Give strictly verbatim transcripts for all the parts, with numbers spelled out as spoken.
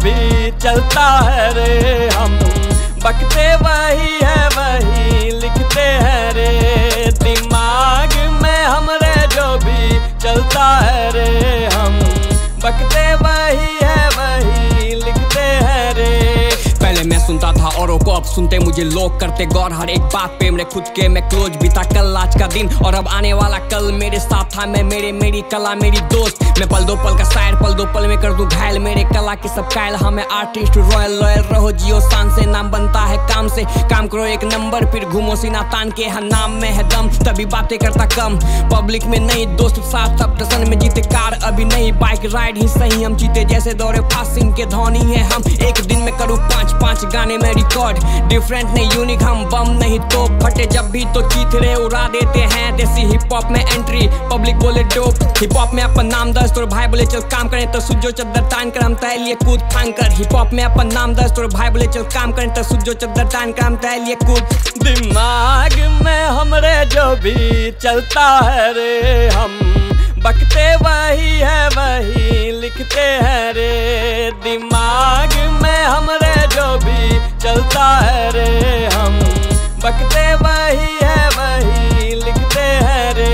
भी चलता है रे, हम बकते वही है वही लिखते हैं रे। दिमाग में हमरे जो भी चलता है रे, हम बकते वही है वही लिखते हैं रे। पहले मैं सुनता था औरों को, अब सुनते मुझे लोग करते गौर हर एक बात पे। मेरे खुद के मैं क्लोज बीता कल आज का दिन, और अब आने वाला कल मेरे साथ था। मैं मेरे मेरी कला मेरी दोस्त, मैं पल दो पल का शायर पल दो पल में कर दूं घायल। मेरे कला की सब कायल, हाँ मैं आर्टिस्ट रॉयल लॉयल रहो जियो शान से। नाम बनता है काम से, काम करो एक नंबर फिर घूमो सीना तान के। हाँ नाम में है दम तभी बातें करता कम, पब्लिक में नहीं दोस्त साथ सब टसन में जीते। कार अभी नहीं बाइक राइड ही सही, हम जीते जैसे दौरे फासिंग के धोनी है हम। एक दिन में करूँ पाँच पाँच गाने में रिकॉर्ड, डिफरेंट नहीं यूनिक हम, बम नहीं तो फटे जब भी तो चीथरे उड़ा देते हैं। देसी हिप हॉप में एंट्री पब्लिक बोले डोप, हिप हॉप में अपन नाम दस तो भाई बोले चल काम करें। तो सुजो चद्दर तान कर हम तय लिए कूद फांग कर। हिप हॉप में अपन नाम दस तो भाई बोले चल काम करें। तो सुजो चद्दर तान कर हम तय लिए कूद। दिमाग में हमरे जो भी चलता है रे, हम बकते वही है वही लिखते हैं रे। दिमाग में हमरे जो भी चलता है रे, हम बकते वही है वही लिखते हैं रे।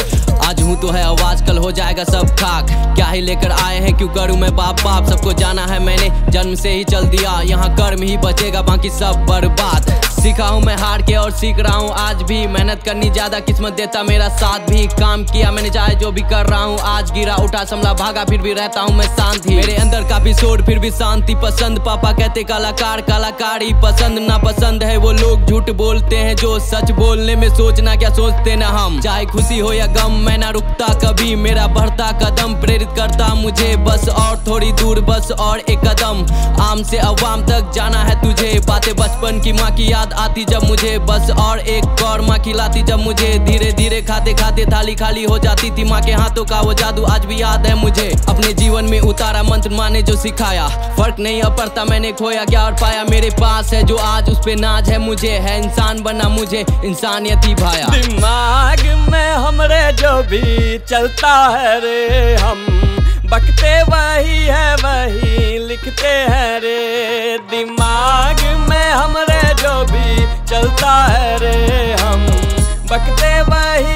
आज हूँ तो है आवाज कल हो जाएगा सब खाक, क्या ही लेकर आए हैं क्यों करूँ मैं बाप बाप। सबको जाना है मैंने जन्म से ही चल दिया, यहाँ कर्म ही बचेगा बाकी सब बर्बाद। सीखा हूँ मैं हार के और सीख रहा हूँ आज भी, मेहनत करनी ज्यादा किस्मत देता मेरा साथ भी। काम किया मैंने चाहे जो भी कर रहा हूँ, आज गिरा उठा संभला भागा फिर भी रहता हूँ मैं शांत ही। मेरे अंदर काफी शोर फिर भी शांति पसंद, पापा कहते कलाकार कलाकार ही पसंद। ना पसंद है वो लोग झूठ बोलते हैं जो सच बोलने में सोचना क्या सोचते ना हम। चाहे खुशी हो या गम मैं ना रुकता कभी, मेरा बढ़ता कदम प्रेरित करता मुझे। बस और थोड़ी दूर बस और एक कदम, आम से अवाम तक जाना है तुझे। बातें बचपन की माँ की याद आती जब मुझे, बस और एक और माँ खिलाती जब मुझे। धीरे धीरे खाते खाते थाली खाली हो जाती थी, माँ के हाथों का वो जादू आज भी याद है मुझे। अपने जीवन में उतारा मंत्र माँ ने जो सिखाया, फर्क नहीं अब पड़ता मैंने खोया क्या और पाया। मेरे पास है जो आज उस पे नाज है मुझे, है इंसान बना मुझे इंसानियत ही भाया। दिमाग में हमरे जो भी चलता है रे, हम बकते वही है वही लिखते हैं रे। दिमाग में हमरे जो भी चलता है रे, हम बकते वही